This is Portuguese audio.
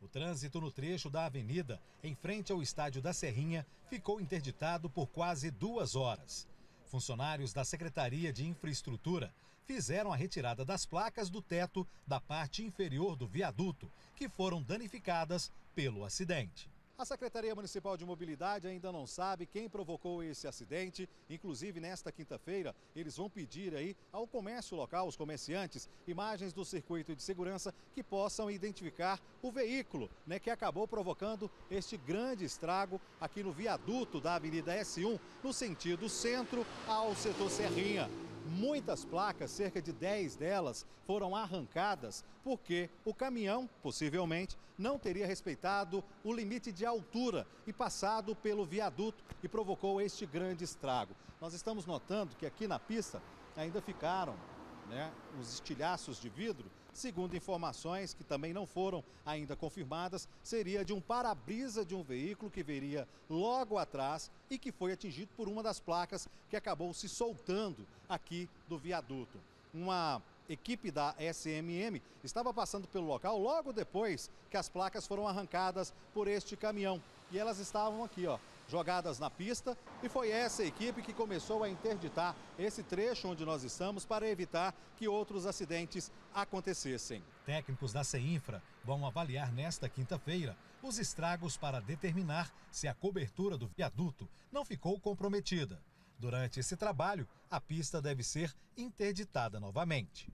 O trânsito no trecho da avenida, em frente ao estádio da Serrinha, ficou interditado por quase 2 horas. Funcionários da Secretaria de Infraestrutura fizeram a retirada das placas do teto da parte inferior do viaduto, que foram danificadas pelo acidente. A Secretaria Municipal de Mobilidade ainda não sabe quem provocou esse acidente. Inclusive, nesta quinta-feira, eles vão pedir aí ao comércio local, os comerciantes, imagens do circuito de segurança que possam identificar o veículo, que acabou provocando este grande estrago aqui no viaduto da Avenida S1, no sentido centro ao setor Serrinha. Muitas placas, cerca de 10 delas, foram arrancadas porque o caminhão, possivelmente, não teria respeitado o limite de altura e passado pelo viaduto e provocou este grande estrago. Nós estamos notando que aqui na pista ainda ficaram os estilhaços de vidro, segundo informações que também não foram ainda confirmadas, seria de um para-brisa de um veículo que viria logo atrás e que foi atingido por uma das placas que acabou se soltando aqui do viaduto. Uma equipe da SMM estava passando pelo local logo depois que as placas foram arrancadas por este caminhão. E elas estavam aqui, jogadas na pista, e foi essa equipe que começou a interditar esse trecho onde nós estamos para evitar que outros acidentes acontecessem. Técnicos da CEINFRA vão avaliar nesta quinta-feira os estragos para determinar se a cobertura do viaduto não ficou comprometida. Durante esse trabalho, a pista deve ser interditada novamente.